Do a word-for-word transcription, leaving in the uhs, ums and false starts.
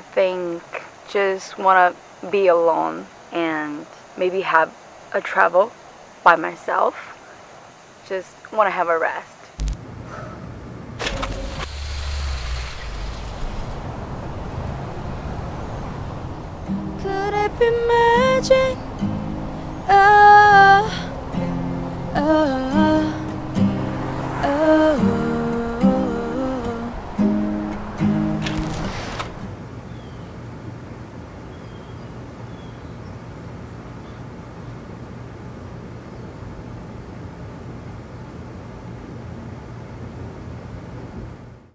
think just want to be alone and maybe have a travel by myself. Just want to have a rest. Could it be me?